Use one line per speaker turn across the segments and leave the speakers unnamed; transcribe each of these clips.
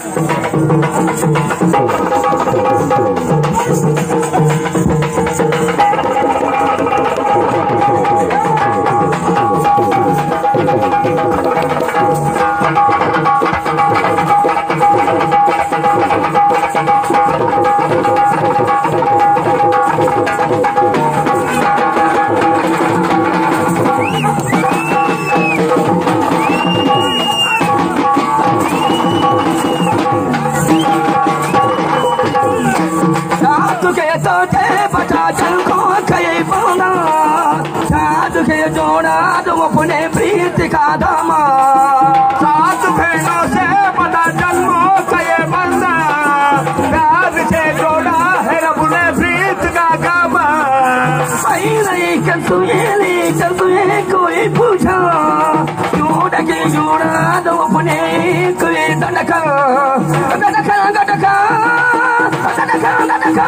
जोड़ा तो अपने प्रीत का दामा सात बहनों से पता जन्मों का ये बंदा प्यार से जोड़ा है रब ने प्रीत का गामा सही नहीं कसुए कोई पूछा जोड़ा के जोड़ा तो अपने कोई दड़का दड़का दड़का दड़का दड़का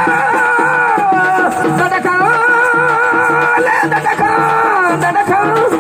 Come